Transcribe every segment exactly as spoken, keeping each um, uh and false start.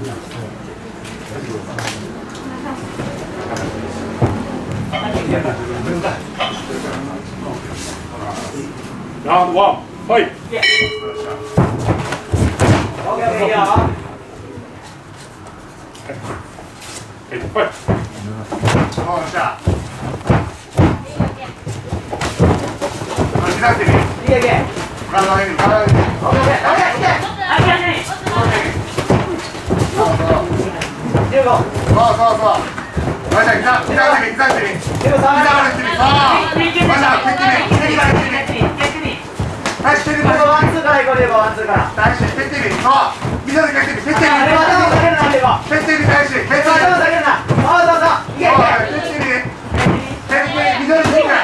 ラウンドワン、ファイト。 オッケーオッケーいいよ。 はい、ファイト。 おっしゃ。膝ってみ。 いけいけ。 体上げる、体上げる。 オッケーオッケー。オッケーオッケー。あ、いけいけ。 そうそう。 じゅうご。 そうそうそう。マジで膝、膝ってみ、膝ってみ。膝までってみ。そう。マジで蹴ってみ、蹴りまで蹴ってみ。大志蹴ってみ。 ワンツーからいこうでワンツーから。 大志蹴ってみ。そう。膝で蹴ってみ、蹴ってみ。 頭下げるな、でも。 蹴ってみ、大志。蹴ってみ。 頭下げるな。そうそうそう。いけいけ。 蹴ってみ。蹴ってみ、膝で蹴ってみ。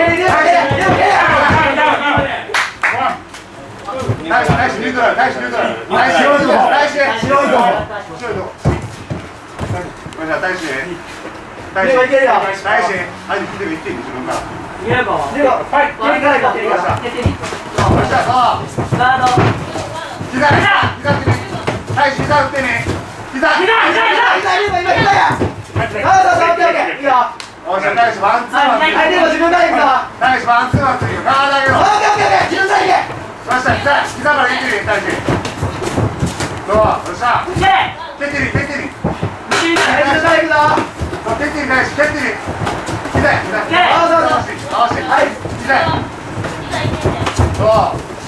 大志、大志、ニュートラル、大志、ニュートラル。大志、白いとこ。大志、白いとこ。白いとこ。大志、大志。大志、大志、相手来てる、行ってる、自分から。 いけるかも。じゅうご。はい。蹴りからいこう、蹴りから。蹴ってみ。 よっしゃ、そう。 スタート。 膝、膝、膝ってみ。大志、膝打ってみ。膝、膝、膝、 今、今、今、今や。そうそうそう、オッケーオッケー。いいよ。 おっしゃ、大志、ワンツーワン。 相手も自分からいくぞ。 大志、ワンツーワンついよ。ガード上げろ。 オッケーオッケーオッケー。自分からいけ。 よっしゃ、膝、膝から蹴ってみ、大志。どう、よっしゃ。蹴ってみ、蹴ってみ。 自分からいくぞ。 蹴ってみ、大志、蹴ってみ。膝、膝。 そうそうそう。 合わせて。はい。膝。そう。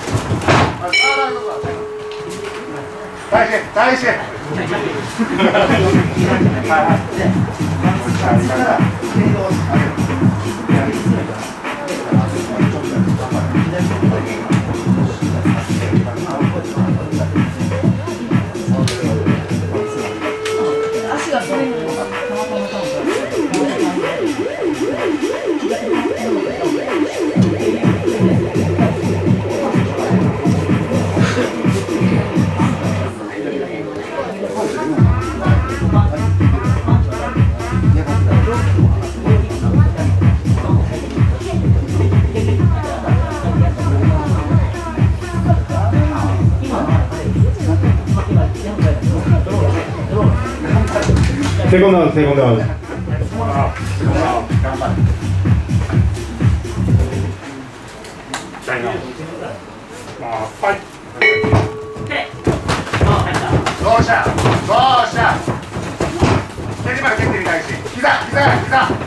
大志、大志。 足がそれにたまたまたまセコンドアウト、セコンドアウト。はい。 どうした。どうした。蹴りまで蹴ってみたいし。膝、膝、膝。そう。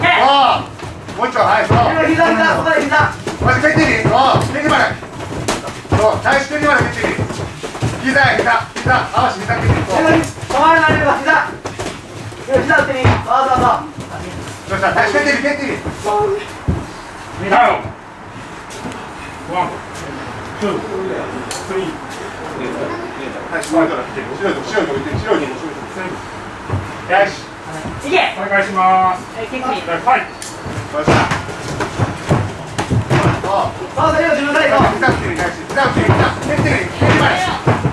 もう一丁、はい、そう。 膝、膝、そこで膝。 まず蹴ってみ。そう。蹴りまで。そう。大志蹴りまで蹴ってみ。膝、膝、膝。合わせて膝蹴ってみ。そう。 止まるな、膝、膝。膝打ってみ。そうそうそう。 どうした。大志蹴ってみ、蹴ってみ。 ダウン。ワン、ツー、スリー。 大志、白いとこ、白いとこ、白いとこ、白いとこ。よし。 いけ。 お願いします。 はい、キックに。 はい。 どうした。そう。 そうそう、自分からいこう。 膝打ってみ、大志。膝打ってみ、膝。蹴ってみ、蹴りまで。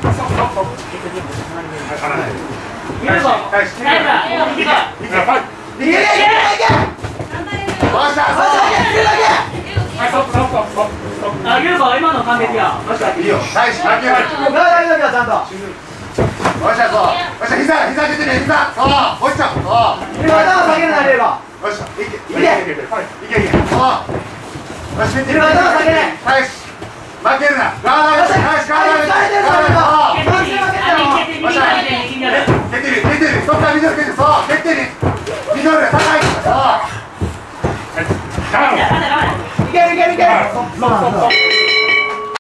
いけるぞ。 大志、蹴りまで。 いけ。いけ。 はい。 いけ。いけ。いけ。 どうした。そう。 はい、ストップ、ストップ、ストップ、ストップ。 あ、ユーゴ、今の完璧や。 どうした。いいよ。大志、負けない。 もうガード上げときはちゃんと。 よっしゃ、そう。よっしゃ、膝、膝出てね、膝。そう。落ちちゃう。そう。 今頭下げるな、レーバー。 よっしゃ、いけ。いけ。 はい、いけいけ。はい。 いけいけ。そう。よし、蹴ってみ。 今頭下げない。 大志。負けるな。ガード上げて。大志、ガード上げて。ガード上げて。そう。よっしゃ。蹴ってみ、蹴ってみ。そっからミドル蹴って。そう。蹴ってみ。ミドル高い。そう。 ダウン。 いけるいけるいける。 ストップ、ストップ。